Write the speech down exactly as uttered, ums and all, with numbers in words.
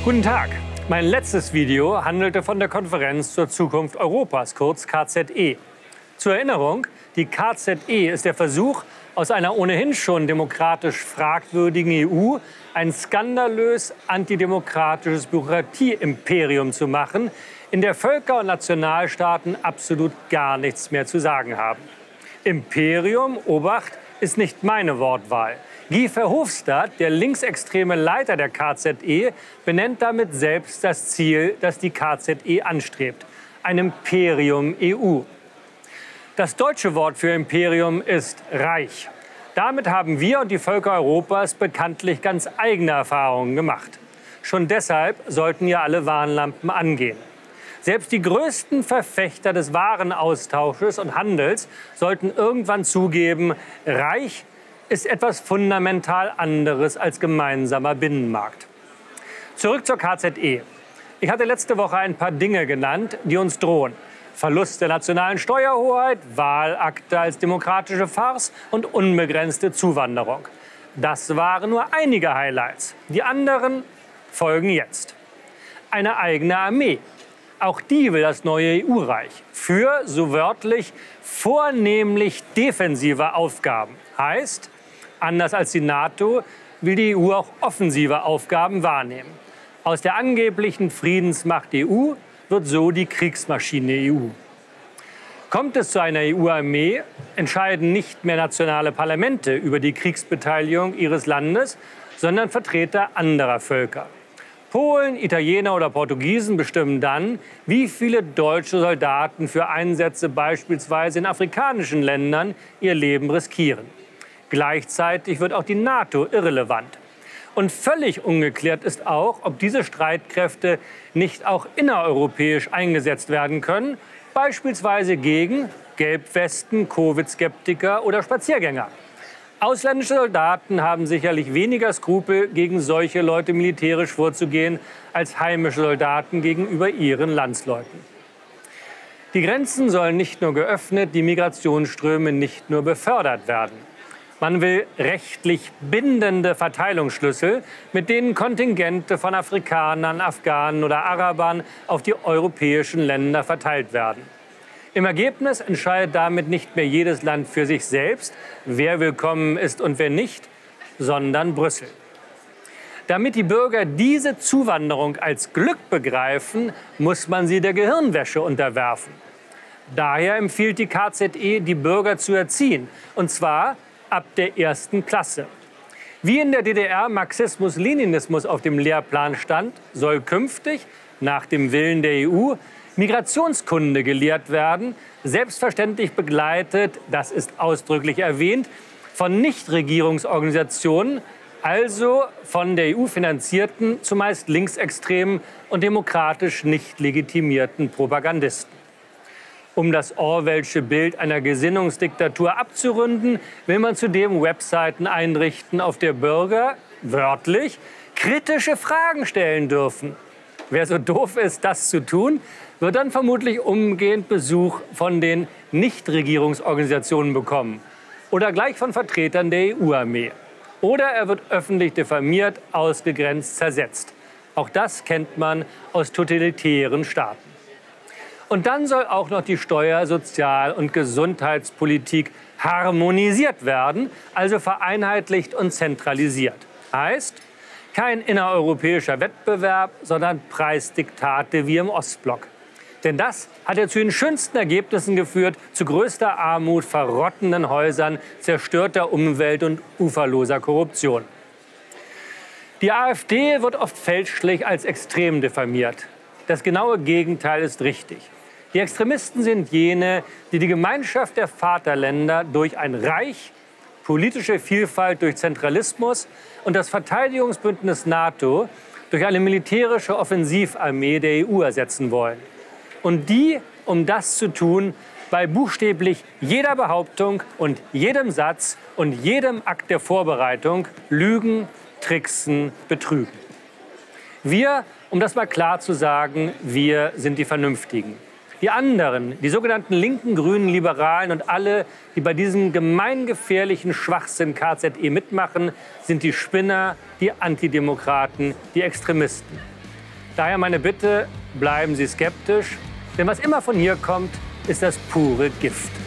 Guten Tag. Mein letztes Video handelte von der Konferenz zur Zukunft Europas, kurz K Z E. Zur Erinnerung, die K Z E ist der Versuch, aus einer ohnehin schon demokratisch fragwürdigen E U ein skandalös antidemokratisches Bürokratieimperium zu machen, in der Völker und Nationalstaaten absolut gar nichts mehr zu sagen haben. Imperium, Obacht, ist nicht meine Wortwahl. Guy Verhofstadt, der linksextreme Leiter der K Z E, benennt damit selbst das Ziel, das die K Z E anstrebt: ein Imperium E U. Das deutsche Wort für Imperium ist Reich. Damit haben wir und die Völker Europas bekanntlich ganz eigene Erfahrungen gemacht. Schon deshalb sollten hier alle Warnlampen angehen. Selbst die größten Verfechter des Warenaustausches und Handels sollten irgendwann zugeben, Reich ist etwas fundamental anderes als gemeinsamer Binnenmarkt. Zurück zur K Z E. Ich hatte letzte Woche ein paar Dinge genannt, die uns drohen. Verlust der nationalen Steuerhoheit, Wahlakte als demokratische Farce und unbegrenzte Zuwanderung. Das waren nur einige Highlights. Die anderen folgen jetzt. Eine eigene Armee. Auch die will das neue E U-Reich für, so wörtlich, vornehmlich defensive Aufgaben. Heißt, anders als die NATO will die E U auch offensive Aufgaben wahrnehmen. Aus der angeblichen Friedensmacht E U wird so die Kriegsmaschine E U. Kommt es zu einer E U-Armee, entscheiden nicht mehr nationale Parlamente über die Kriegsbeteiligung ihres Landes, sondern Vertreter anderer Völker. Polen, Italiener oder Portugiesen bestimmen dann, wie viele deutsche Soldaten für Einsätze beispielsweise in afrikanischen Ländern ihr Leben riskieren. Gleichzeitig wird auch die NATO irrelevant. Und völlig ungeklärt ist auch, ob diese Streitkräfte nicht auch innereuropäisch eingesetzt werden können, beispielsweise gegen Gelbwesten, Covid-Skeptiker oder Spaziergänger. Ausländische Soldaten haben sicherlich weniger Skrupel, gegen solche Leute militärisch vorzugehen, als heimische Soldaten gegenüber ihren Landsleuten. Die Grenzen sollen nicht nur geöffnet, die Migrationsströme nicht nur befördert werden. Man will rechtlich bindende Verteilungsschlüssel, mit denen Kontingente von Afrikanern, Afghanen oder Arabern auf die europäischen Länder verteilt werden. Im Ergebnis entscheidet damit nicht mehr jedes Land für sich selbst, wer willkommen ist und wer nicht, sondern Brüssel. Damit die Bürger diese Zuwanderung als Glück begreifen, muss man sie der Gehirnwäsche unterwerfen. Daher empfiehlt die K Z E, die Bürger zu erziehen, und zwar ab der ersten Klasse. Wie in der D D R Marxismus-Leninismus auf dem Lehrplan stand, soll künftig, nach dem Willen der E U, Migrationskunde gelehrt werden, selbstverständlich begleitet, das ist ausdrücklich erwähnt, von Nichtregierungsorganisationen, also von der E U finanzierten, zumeist linksextremen und demokratisch nicht legitimierten Propagandisten. Um das Orwellsche Bild einer Gesinnungsdiktatur abzurunden, will man zudem Webseiten einrichten, auf der Bürger, wörtlich, kritische Fragen stellen dürfen. Wer so doof ist, das zu tun, wird dann vermutlich umgehend Besuch von den Nichtregierungsorganisationen bekommen oder gleich von Vertretern der E U-Armee. Oder er wird öffentlich diffamiert, ausgegrenzt, zersetzt. Auch das kennt man aus totalitären Staaten. Und dann soll auch noch die Steuer-, Sozial- und Gesundheitspolitik harmonisiert werden, also vereinheitlicht und zentralisiert. Heißt, kein innereuropäischer Wettbewerb, sondern Preisdiktate wie im Ostblock. Denn das hat ja zu den schönsten Ergebnissen geführt, zu größter Armut, verrottenden Häusern, zerstörter Umwelt und uferloser Korruption. Die AfD wird oft fälschlich als extrem diffamiert. Das genaue Gegenteil ist richtig. Die Extremisten sind jene, die die Gemeinschaft der Vaterländer durch ein Reich, politische Vielfalt durch Zentralismus und das Verteidigungsbündnis NATO durch eine militärische Offensivarmee der E U ersetzen wollen. Und die, um das zu tun, bei buchstäblich jeder Behauptung und jedem Satz und jedem Akt der Vorbereitung lügen, tricksen, betrügen. Wir, um das mal klar zu sagen, wir sind die Vernünftigen. Die anderen, die sogenannten Linken, Grünen, Liberalen und alle, die bei diesem gemeingefährlichen Schwachsinn K Z E mitmachen, sind die Spinner, die Antidemokraten, die Extremisten. Daher meine Bitte, bleiben Sie skeptisch, denn was immer von hier kommt, ist das pure Gift.